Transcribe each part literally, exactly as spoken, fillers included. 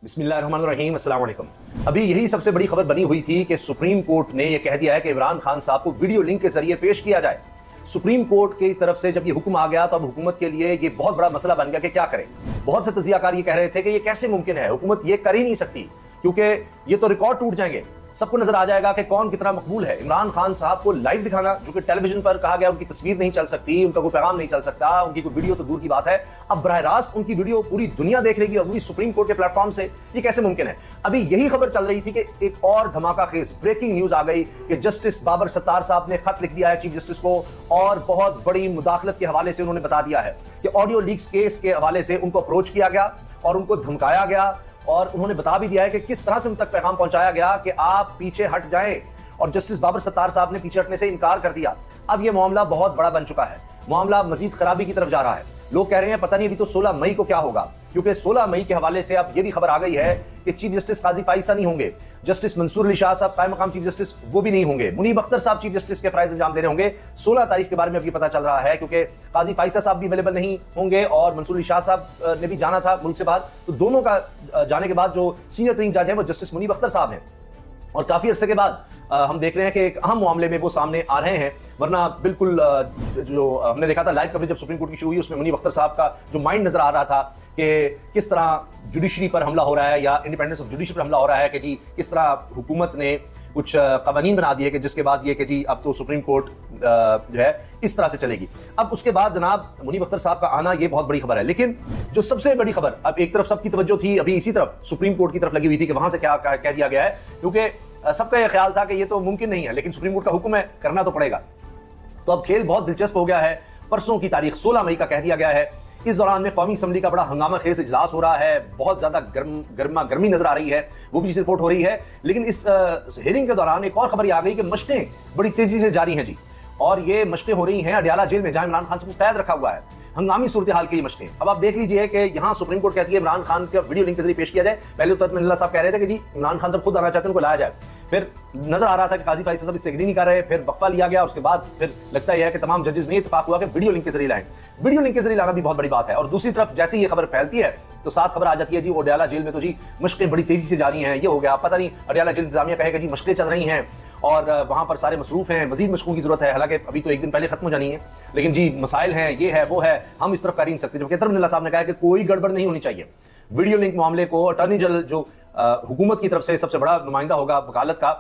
बिस्मिल्लाहिर्रहमानिर्रहीम, अस्सलाम वालेकुम। अभी यही सबसे बड़ी खबर बनी हुई थी कि सुप्रीम कोर्ट ने यह कह दिया है कि इमरान खान साहब को वीडियो लिंक के जरिए पेश किया जाए। सुप्रीम कोर्ट की तरफ से जब ये हुक्म आ गया तो अब हुकूमत के लिए ये बहुत बड़ा मसला बन गया कि क्या करें। बहुत से तज्जियाकार ये कह रहे थे कि ये कैसे मुमकिन है, हुकूमत ये कर ही नहीं सकती क्योंकि ये तो रिकॉर्ड टूट जाएंगे, सबको नजर आ जाएगा कि कौन कितना मकबूल है। इमरान खान साहब को लाइव दिखाना, जो कि टेलीविजन पर कहा गया उनकी तस्वीर नहीं चल सकती, उनका कोई पैगाम नहीं चल सकता, उनकी कोई वीडियो तो दूर की बात है, अब बरह रास्त उनकी वीडियो पूरी दुनिया देख लेगी और पूरी सुप्रीम कोर्ट के प्लेटफॉर्म से, ये कैसे मुमकिन है। अभी यही खबर चल रही थी कि एक और धमाका खेज ब्रेकिंग न्यूज आ गई कि जस्टिस बाबर सत्तार साहब ने खत लिख दिया है चीफ जस्टिस को और बहुत बड़ी मुदाखलत के हवाले से उन्होंने बता दिया है कि ऑडियो लीक्स केस के हवाले से उनको अप्रोच किया गया और उनको धमकाया गया और उन्होंने बता भी दिया है कि किस तरह से उन तक पैगाम पहुंचाया गया कि आप पीछे हट जाएं, और जस्टिस बाबर सत्तार साहब ने पीछे हटने से इनकार कर दिया। अब यह मामला बहुत बड़ा बन चुका है, मामला मजीद खराबी की तरफ जा रहा है। लोग कह रहे हैं पता नहीं अभी तो सोलह मई को क्या होगा, क्योंकि सोलह मई के हवाले से अब यह भी खबर आ गई है कि चीफ जस्टिस काजी फाइसा नहीं होंगे, जस्टिस मंसूर अली शाह साहब कायम मकाम चीफ जस्टिस वो भी नहीं होंगे, मुनीब अख्तर साहब चीफ जस्टिस के फराइज अंजाम दे रहे होंगे। सोलह तारीख के बारे में अब ये पता चल रहा है क्योंकि काजी फाइसा साहब भी अवेलेबल नहीं होंगे और मंसूर अली शाह साहब ने भी जाना था मुल्क से बाहर, तो दोनों का जाने के बाद जो सीनियर तरीन जज है वो जस्टिस मुनीब अख्तर साहब हैं और काफी अरसे के बाद आ, हम देख रहे हैं कि एक अहम मामले में वो सामने आ रहे हैं। वरना बिल्कुल आ, जो हमने देखा था लाइव कवरेज जब सुप्रीम कोर्ट की शुरू हुई उसमें मुनीब अख्तर साहब का जो माइंड नजर आ रहा था कि किस तरह जुडिशरी पर हमला हो रहा है या इंडिपेंडेंस ऑफ जुडिशरी पर हमला हो रहा है, कि जी किस तरह हुकूमत ने कुछ कवानीन बना दिए कि जिसके बाद ये कि जी अब तो सुप्रीम कोर्ट जो है इस तरह से चलेगी। अब उसके बाद जनाब मुनीब अख्तर साहब का आना ये बहुत बड़ी खबर है, लेकिन जो सबसे बड़ी खबर, अब एक तरफ सबकी तवज्जो थी अभी इसी तरफ सुप्रीम कोर्ट की तरफ लगी हुई थी कि वहां से क्या कह दिया गया है, क्योंकि सबका यह ख्याल था कि ये तो मुमकिन नहीं है, लेकिन सुप्रीम कोर्ट का हुक्म है, करना तो पड़ेगा। तो अब खेल बहुत दिलचस्प हो गया है। परसों की तारीख सोलह मई का कह दिया गया है। इस दौरान में कौमी असम्बली का बड़ा हंगामा खेज इजलास हो रहा है, बहुत ज्यादा गर्म गर्मा गर्मी नजर आ रही है, वो भी रिपोर्ट हो रही है। लेकिन इस हियरिंग के दौरान एक और खबर आ गई कि मशकें बड़ी तेजी से जारी हैं जी, और ये मशकें हो रही हैं अडयाला जेल में जहां इमरान खान को कैद रखा हुआ है। हंगामी सूरत हाल के लिए मशकें। अब आप देख लीजिए कि यहाँ सुप्रीम कोर्ट कहती है इमरान खान का वीडियो लिंक के जरिए पेश किया जाए। पहले तो तत्मल्ला साहब कह रहे थे कि जी इमरान खान साहब खुद आना चाहते हैं, उनको लाया जाए। फिर नजर आ रहा था कि काजी फाइसा साहब इससे एग्री नहीं कर रहे, फिर वक्फा लिया गया। उसके बाद फिर लगता है कि तमाम जजेस में इत्तेफाक हुआ कि वीडियो लिंक के जरिए लाएं। वीडियो लिंक के जरिए लाना भी बहुत बड़ी बात है। और दूसरी तरफ जैसे ये खबर फैलती है तो साथ खबर आ जाती है जी अडयाला जेल में तो जी मशकें बड़ी तेजी से जारी हैं, ये हो गया। पता नहीं अडयाला जेल इंतजामिया कहेगा जी मशकें चल रही हैं और वहां पर सारे मसरूफ हैं, मजीद मशकों की जरूरत है। हालांकि अभी तो एक दिन पहले खत्म हो जानी है, लेकिन जी मसाइल हैं, ये है वो है, हम इस तरफ कर ही नहीं सकते। जबकि तर्मल्ला साहब ने कहा कि कोई गड़बड़ नहीं होनी चाहिए। वीडियो लिंक मामले को अटॉर्नी जनरल जो हुकूमत की तरफ से सबसे बड़ा नुमाइंदा होगा वकालत का,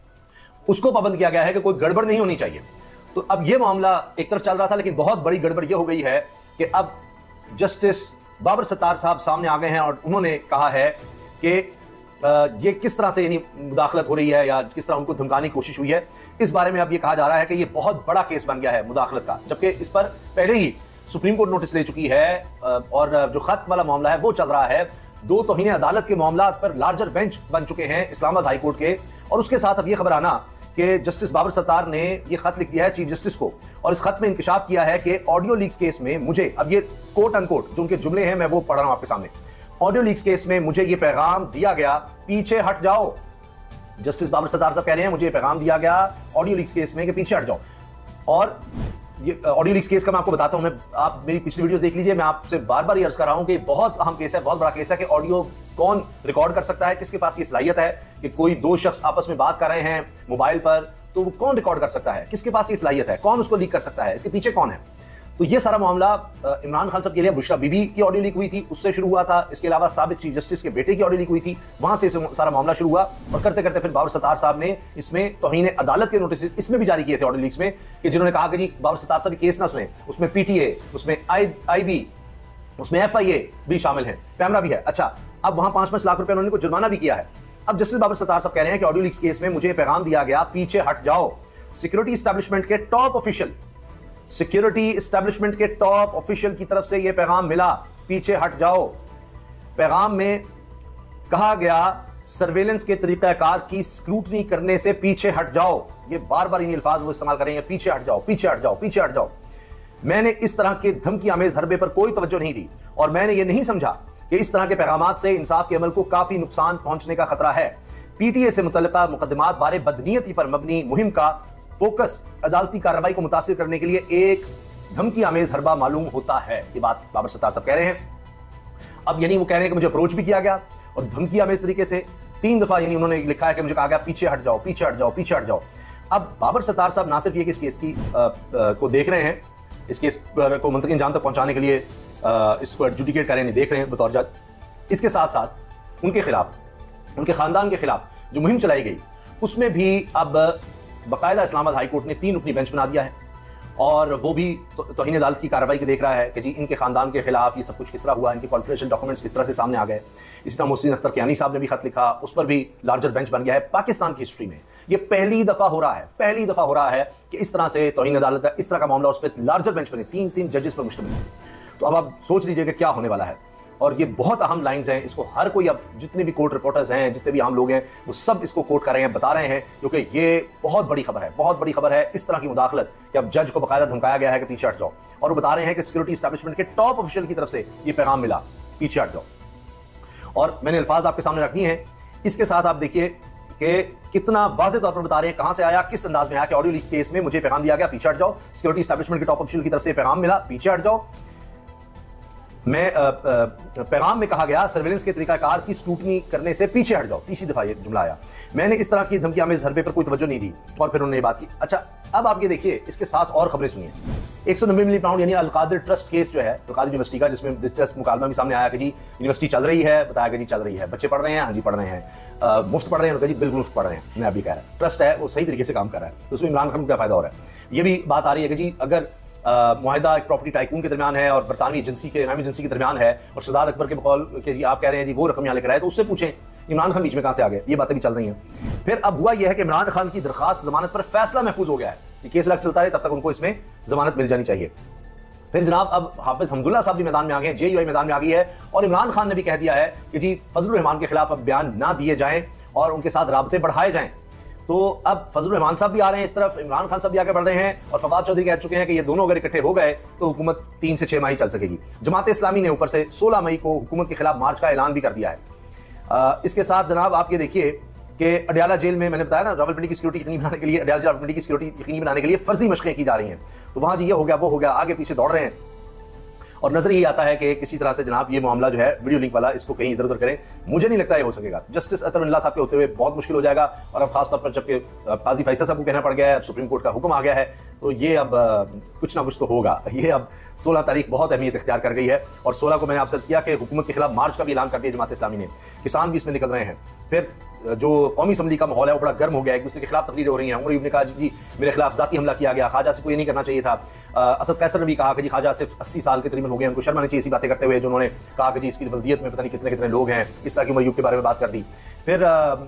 उसको पाबंद किया गया है कि कोई गड़बड़ नहीं होनी चाहिए। तो अब यह मामला एक तरफ चल रहा था, लेकिन बहुत बड़ी गड़बड़ यह हो गई है कि अब जस्टिस बाबर सत्तार साहब सामने आ गए हैं और उन्होंने कहा है कि ये किस तरह से यानी मुदाखलत हो रही है या किस तरह उनको धमकाने की कोशिश हुई है। इस बारे में अब ये कहा जा रहा है कि ये बहुत बड़ा केस बन गया है मुदाखलत का, जबकि इस पर पहले ही सुप्रीम कोर्ट नोटिस ले चुकी है और जो खत वाला मामला है वो चल रहा है। दो तौहीन अदालत के मामला पर लार्जर बेंच बन चुके हैं इस्लामाबाद हाई कोर्ट के, और उसके साथ अब ये खबर आना कि जस्टिस बाबर सत्तार ने ये खत लिख दिया है चीफ जस्टिस को और इस खत में इंकशाफ किया है कि ऑडियो लीक्स केस में मुझे, अब ये कोट अनकोट जो उनके जुमले हैं मैं वो पढ़ रहा हूं आपके सामने, ऑडियो लीक्स केस में मुझे ये पैगाम दिया गया पीछे हट जाओ। जस्टिस बाबर सत्तार साहब कह रहे हैं मुझे ये पैगाम दिया गया ऑडियो लीक्स केस में कि पीछे हट जाओ। और ये ऑडियो लीक्स केस का मैं आपको बताता हूं, मैं आप मेरी पिछली वीडियोस देख लीजिए, मैं आपसे बार बार ये अर्ज कर रहा हूं कि बहुत अहम केस है, बहुत बड़ा केस है कि ऑडियो कौन रिकॉर्ड कर सकता है, किसके पास ये सलाहियत है कि कोई दो शख्स आपस में बात कर रहे हैं मोबाइल पर, तो वो कौन रिकॉर्ड कर सकता है, किसके पास ये सलाहियत है, कौन उसको लीक कर सकता है, इसके पीछे कौन है। तो ये सारा मामला इमरान खान साहब के लिए बुशरा बीबी की ऑडियो लीक हुई थी, उससे शुरू हुआ था। इसके अलावा साबिक चीफ जस्टिस के बेटे की ऑडियो लीक हुई थी, वहां से सारा मामला शुरू हुआ और करते करते फिर बाबर सत्तार साहब ने इसमें तौहीन अदालत के नोटिस इसमें भी जारी किए थे ऑडियो लीक्स में, कि जिन्होंने कहा कि जी बाबर सत्तार साहब केस ना सुने, उसमें पीटीए, उसमें आई आई बी, उसमें एफ आई ए भी शामिल है, कैमरा भी है। अच्छा, अब वहां पांच पांच लाख रुपए उन्होंने को जुर्माना भी किया है। अब जस्टिस बाबर सत्तार साहब कह रहे हैं कि ऑडियो लीक्स केस में मुझे पैगाम दिया गया पीछे हट जाओ। सिक्योरिटी एस्टैब्लिशमेंट के टॉप ऑफिशियल सिक्योरिटी एस्टैब्लिशमेंट के टॉप ऑफिशियल की तरफ से यह पैगाम मिला, पीछे हट जाओ। पैगाम में कहा गया सर्वेलेंस के तरीकाकार की स्क्रूटनी करने से पीछे हट जाओ। ये बार बार इन अल्फाज वो इस्तेमाल करेंगे, पीछे हट जाओ, पीछे हट जाओ, पीछे हट जाओ। मैंने इस तरह के धमकी आमेज हरबे पर कोई तवज्जो नहीं दी और मैंने ये नहीं समझा कि इस तरह के पैगामात से इंसाफ के अमल को काफी नुकसान पहुंचने का खतरा है। पीटीए से मुतल्लिका मुकदमात बारे बदनीयती पर मबनी मुहिम का फोकस अदालती कार्रवाई को मुतासिर करने के लिए एक धमकी आमेज हरबा मालूम होता है। ये बात बाबर सत्तार साहब कह रहे हैं। अब यानी वो कह रहे हैं कि मुझे अप्रोच भी किया गया और धमकियां में इस तरीके से तीन दफा यानी उन्होंने लिखा है कि मुझे कहा गया पीछे हट जाओ, पीछे हट जाओ, पीछे हट जाओ। अब बाबर सत्तार साहब ना सिर्फ ये कि इस केस की आ, आ, को देख रहे हैं, इस केस को मंतकी अंजाम तक पहुंचाने के लिए आ, इसको एडजुडिकेट कर रहे हैं, देख रहे हैं बतौर जज, इसके साथ साथ उनके खिलाफ, उनके खानदान के खिलाफ जो मुहिम चलाई गई उसमें भी अब बाकायदा इस्लामाबाद हाई कोर्ट ने तीन अपनी बेंच बना दिया है और वो भी तो, तौहीन अदालत की कार्रवाई के देख रहा है कि जी इनके खानदान के खिलाफ ये सब कुछ किस तरह हुआ, इनके कॉन्फिडेंशियल डॉक्यूमेंट्स किस तरह से सामने आ गए। इस तरह मोहसिन अख्तर कियानी साहब ने भी खत लिखा, उस पर भी लार्जर बेंच बन गया है। पाकिस्तान की हिस्ट्री में ये पहली दफा हो रहा है, पहली दफा हो रहा है कि इस तरह से तौहीन अदालत का इस तरह का मामला उस पर लार्जर बेंच बने, तीन तीन जजेस पर मुश्तमिल है। तो अब आप सोच लीजिए कि क्या होने वाला है। और ये बहुत अहम लाइंस हैं, इसको हर कोई, अब जितने भी कोर्ट रिपोर्टर्स हैं, जितने भी आम लोग हैं, वो सब इसको कोट कर रहे हैं, बता रहे हैं, क्योंकि ये बहुत बड़ी खबर है, बहुत बड़ी खबर है। इस तरह की मुदाखलत कि अब जज को बाकायदा धमकाया गया है कि पीछे हट जाओ, और वो बता रहे हैं कि सिक्योरिटी एस्टैब्लिशमेंट के टॉप ऑफिशियल की तरफ से ये पैगाम मिला, पीछे हट जाओ। और मैंने अल्फाज आपके सामने रख दिए हैं, इसके साथ आप देखिए कि कितना वाज़े तौर पर बता रहे हैं कहां से आया, किस अंदाज में आया कि ऑडियो लीक केस में मुझे पैगाम दिया गया, पीछे हट जाओ, सिक्योरिटी एस्टैब्लिशमेंट के टॉप ऑफिशियल की तरफ से पैगाम मिला, पीछे हट जाओ। मैं पैगाम में कहा गया सर्वेलेंस के तरीकाकार की स्क्रूटनी करने से पीछे हट जाओ, तीसरी दफा ये जुमला आया। मैंने इस तरह की धमकियां में इस हरबे पर कोई तवज्जो नहीं दी और फिर उन्होंने ये बात की। अच्छा, अब आप ये देखिए, इसके साथ और खबरें सुनिए। एक सौ नब्बे मिलियन पाउंड यानी अलकादिर ट्रस्ट केस जो है अलकादिर यूनिवर्सिटी का, जिसमें दिलचस्प मुकालमा भी सामने आया कि जी यूनिवर्सिटी चल रही है, बताया कि जी चल रही है, बच्चे पढ़ रहे हैं, हाँ जी पढ़ रहे हैं, मुफ्त पढ़ रहे हैं, जी बिल्कुल मुफ्त पढ़ रहे हैं। मैं अभी कह रहा है ट्रस्ट है वो सही तरीके से काम कर रहा है, तो उसमें इमरान खान का फायदा हो रहा है। ये भी बात आ रही है कि जी अगर मुआहिदा एक प्रॉपर्टी टाइकून के दरमियान है और बरतानवी एजेंसी के इनामी एजेंसी के दरमियान है और शहजाद अकबर के बकौल के जी आप कह रहे हैं जी वो रकम यहाँ लेकर आए, तो उससे पूछें इमरान खान बीच में कहां से आ गए। ये बातें भी चल रही हैं। फिर अब हुआ यह है कि इमरान खान की दरखास्त जमानत पर फैसला महफूज हो गया है, ये केस लग चलता है तब तक उनको इसमें जमानत मिल जानी चाहिए। फिर जनाब अब हाफिज हमदुल्ला साहब भी मैदान में आ गए, जेयूआई मैदान में आ गई है और इमरान खान ने भी कह दिया है कि जी फजलुर रहमान के खिलाफ अब बयान ना दिए जाएं और उनके साथ राबते बढ़ाए जाएं। तो अब फजलुर रहमान साहब भी आ रहे हैं इस तरफ, इमरान खान साहब भी आगे बढ़ रहे हैं और फवाद चौधरी कह चुके हैं कि ये दोनों अगर इकट्ठे हो गए तो हुकूमत तीन से छह माह चल सकेगी। जमात इस्लामी ने ऊपर से सोलह मई को हुकूमत के खिलाफ मार्च का ऐलान भी कर दिया है। आ, इसके साथ जनाब आप ये देखिए कि अडयाला जेल में मैंने बताया ना, रावलपिंडी की सिक्योरिटी यकीनी बनाने के लिए, अडयाला रावलपिंडी की सिक्योरिटी यकीनी बनाने के लिए फर्जी मशक़ें की जा रही हैं। तो वहाँ जी ये हो गया, वो हो गया, आगे पीछे दौड़ रहे हैं और नजर ये आता है कि किसी तरह से जनाब ये मामला जो है वीडियो लिंक वाला, इसको कहीं इधर उधर करें। मुझे नहीं लगता ये हो सकेगा। जस्टिस अतरुल्लाह साहब के होते हुए बहुत मुश्किल हो जाएगा और अब खासतौर पर जबकि काजी फैसल साहब को कहना पड़ गया है, अब सुप्रीम कोर्ट का हुक्म आ गया है, तो ये अब कुछ ना कुछ तो होगा। ये अब सोलह तारीख बहुत अहमियत इख्तियार कर गई है और सोलह को मैंने आपसे अर्ज़ किया कि हुकूमत के खिलाफ मार्च का भी ऐलान कर दिया जमात इस्लामी ने, किसान भी इसमें निकल रहे हैं। फिर जो कौमी असम्बली का माहौल है वो बड़ा गर्म हो गया है, एक दूसरे के खिलाफ तकरीरें हो रही हैं। उमर अयूब ने कहा जी मेरे खिलाफ जाती हमला किया गया, ख्वाजा से कोई नहीं करना चाहिए था। असद कैसर ने भी कहा कि जी ख्वाजा सिर्फ अस्सी साल के तकरीबन हो गए, उनको शर्मा नहीं चाहिए ऐसी बातें करते हुए, जो उन्होंने कहा कि जी इसकी बल्दियत में पता नहीं कितने कितने लोग हैं, इस तरह की उमर अयूब के बारे में बात कर दी। फिर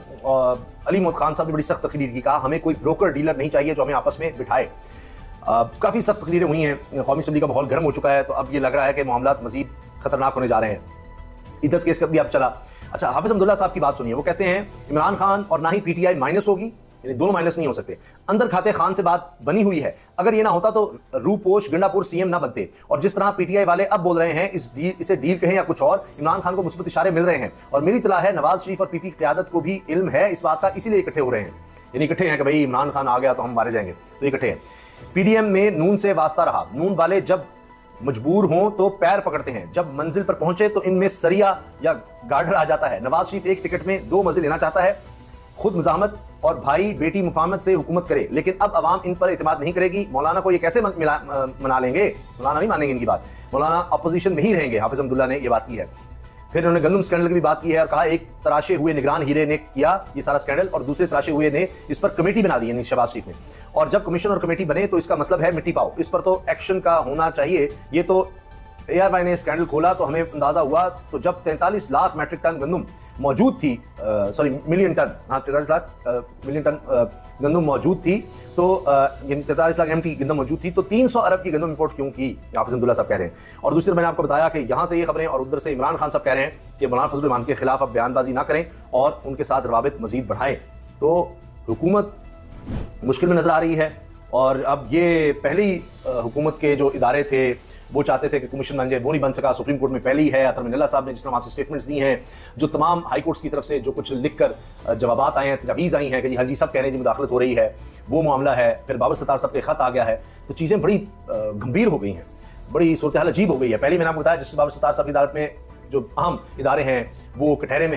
अली मोहम्मद खान साहब ने बड़ी सख्त तकरीर की, कहा हमें कोई ब्रोकर डीलर नहीं चाहिए जो हमें आपस में बिठाए। काफ़ी सख्त तकरीरें हुई हैं, कौमी असम्बली का माहौल गर्म हो चुका है, तो अब ये लग रहा है कि मामला मजीद खतरनाक होने जा रहे हैं। इद्दत केस का भी अब चला। अच्छा, हाफिज हमदुल्ला साहब की बात सुनिए, वो कहते हैं इमरान खान और ना ही पीटीआई माइनस होगी, यानी दोनों माइनस नहीं हो सकते। अंदर खाते खान से बात बनी हुई है, अगर ये ना होता तो रूपोश गंडापुर सीएम ना बनते। और जिस तरह पीटीआई वाले अब बोल रहे हैं इस डील, इसे डील कहें या कुछ और, इमरान खान को मुस्बत इशारे मिल रहे हैं और मेरी इत्तला है नवाज शरीफ और पीपी क़यादत को भी इल्म है इस बात का, इसीलिए इकट्ठे हो रहे हैं। यानी इकट्ठे हैं कि भाई इमरान खान आ गया तो हम मारे जाएंगे, तो इकट्ठे हैं। पीडीएम में नून से वास्ता रहा, नून वाले जब मजबूर हों तो पैर पकड़ते हैं, जब मंजिल पर पहुंचे तो इनमें सरिया या गार्डर आ जाता है। नवाज शरीफ एक टिकट में दो मंजिल लेना चाहता है, खुद मजामत और भाई बेटी मुफाहमत से हुकूमत करे, लेकिन अब अवाम इन पर इतमाद नहीं करेगी। मौलाना को ये कैसे मिला, मना लेंगे? मौलाना नहीं मानेंगे इनकी बात, मौलाना अपोजिशन में ही रहेंगे। हाफिज हमदुल्ला ने यह बात की है। फिर उन्होंने गंदम स्कैंडल की भी बात की है और कहा एक तराशे हुए निगरान हीरे ने किया ये सारा स्कैंडल और दूसरे तराशे हुए ने इस पर कमेटी बना दी, यानी शहबाज शरीफ ने। और जब कमीशन और कमेटी बने तो इसका मतलब है मिट्टी पाओ, इस पर तो एक्शन का होना चाहिए। ये तो एआरवाई ने स्कैंडल खोला तो हमें अंदाजा हुआ तो जब तैंतालीस लाख मैट्रिक टन गंदम मौजूद थी, सॉरी मिलियन टन, हाँ तैंतालीस लाख मिलियन टन गंदम मौजूद थी, तो तैंतालीस लाख एमटी गंदम मौजूद थी, तो तीन सौ अरब की गंदम इंपोर्ट क्यों की? हाफिज हमदुल्ला साहब कह रहे हैं। और दूसरी मैंने आपको बताया कि यहाँ से ये खबरें और उधर से इमरान खान साहब कह रहे हैं कि मौलाना फजलुर रहमान के खिलाफ अब बयानबाजी ना करें और उनके साथ रवाबित मजीद बढ़ाएं। तो हुकूमत मुश्किल में नजर आ रही है और अब ये पहली हुकूमत के जो इदारे थे वो चाहते थे कि कमीशन बन जाए, वो नहीं बन सका। सुप्रीम कोर्ट में पहली है, अतर मिनल्ला साहब ने जिस तरह वहाँ से स्टेटमेंट्स दी हैं, जो तमाम हाई कोर्ट्स की तरफ से जो कुछ लिख कर जवाबात आए हैं, तजावीज़ आई हैं कि हाँ जी सब कह रहे हैं जी मुदाखलत हो रही है, वो मामला है। फिर बाबर सत्तार साहब के खत आ गया है, तो चीज़ें बड़ी गंभीर हो गई हैं, बड़ी सूरत हाल अजीब हो गई है। पहले मैंने आपको बताया जिस बाबर सत्तार साहब की अदालत में जो अहम इदारे हैं वो कटहरे में हैं,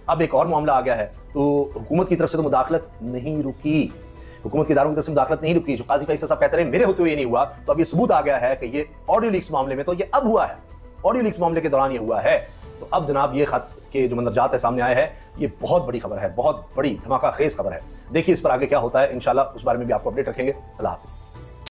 अब एक और मामला आ गया है, तो हुकूमत की तरफ से तो मुदाखलत नहीं रुकी, हुकूमत के इदारों की तरफ से मुदाखलत नहीं रुकी। जो काजी फैसल साहब कहते रहे मेरे होते हुए ये नहीं हुआ, तो अब ये सबूत आ गया है कि ये ऑडियो लीक्स मामले में तो ये अब हुआ है, ऑडियो लीक्स मामले के दौरान ये हुआ है। तो अब जनाब ये खत के जो मंदरजात है सामने आए हैं, ये बहुत बड़ी खबर है, बहुत बड़ी धमाका खेज खबर है। देखिए इस पर आगे क्या होता है, इंशाल्लाह उस बारे में भी आपको अपडेट रखेंगे। अल्लाह हाफिज़।